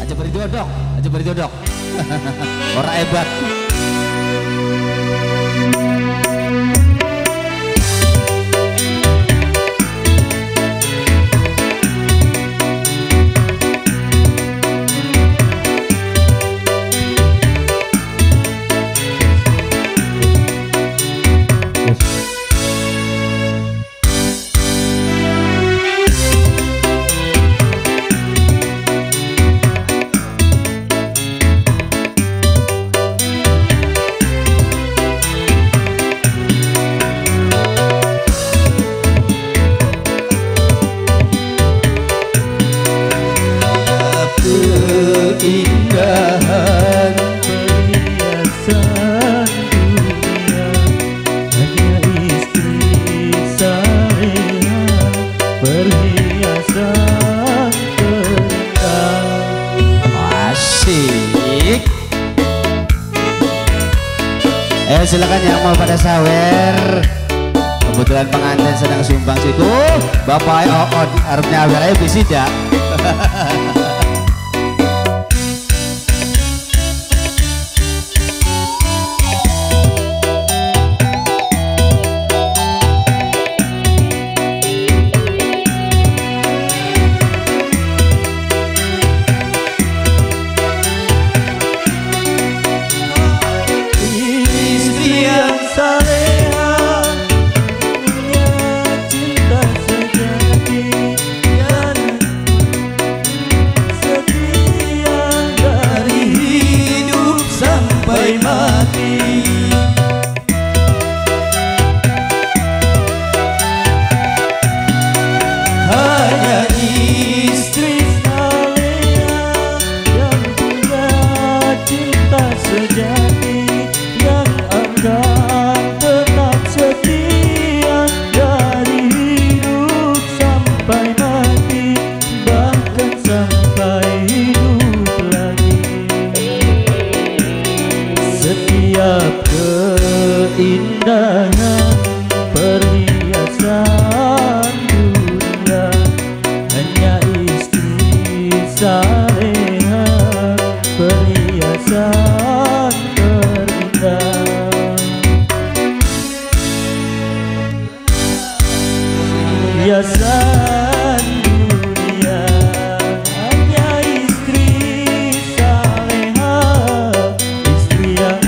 aja beri dodok. Orang hebat. Keindahan perhiasan dunia hanya istri saleha, perhiasan terindah. Asik. Silakan yang mau pada sawer. Kebetulan pengantin sedang sumbang situ. Bapak Ood arepnya awer bisa tidak? Keindahan perhiasan dunia hanya istri saleha, perhiasan terindah. Perhiasan dunia hanya istri saleha, istri yang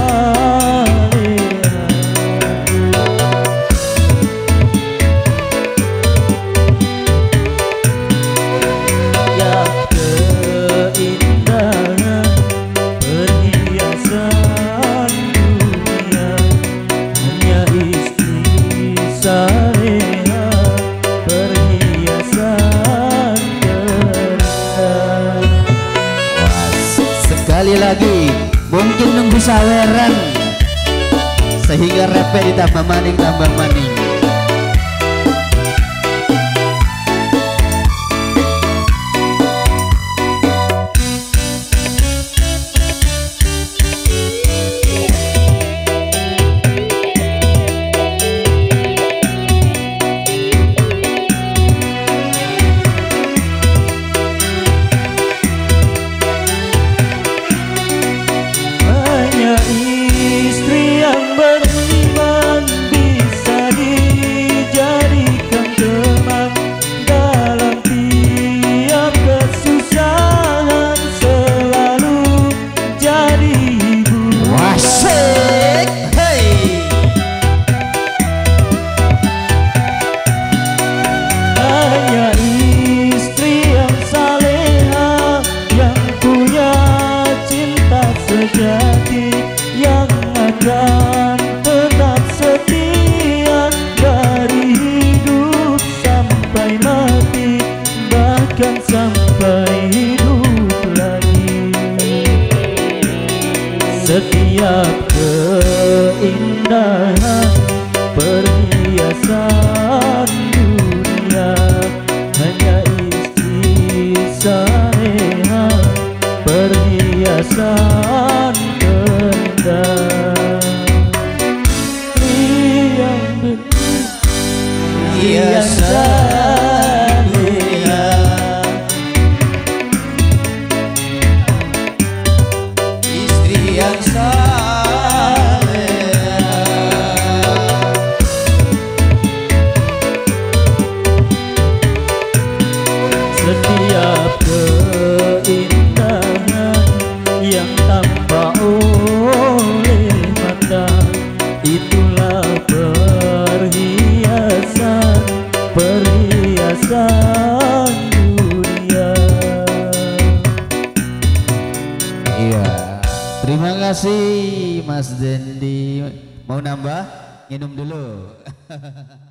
sekali lagi mungkin nunggu saweran sehingga repet ditambah maning tambah maning. istri yang beriman bisa dijadikan teman dalam tiap kesusahan, selalu jadi hiburan. Wasik, hey. Hanya istri yang saleha, yang punya cinta sejati, yang akan tetap setia dari hidup sampai mati, bahkan sampai hidup lagi. Setiap keindahan perhiasan dunia hanya istri saleha, perhiasan perhiasan dunia kasih Mas Dendi. Mau nambah? Minum dulu.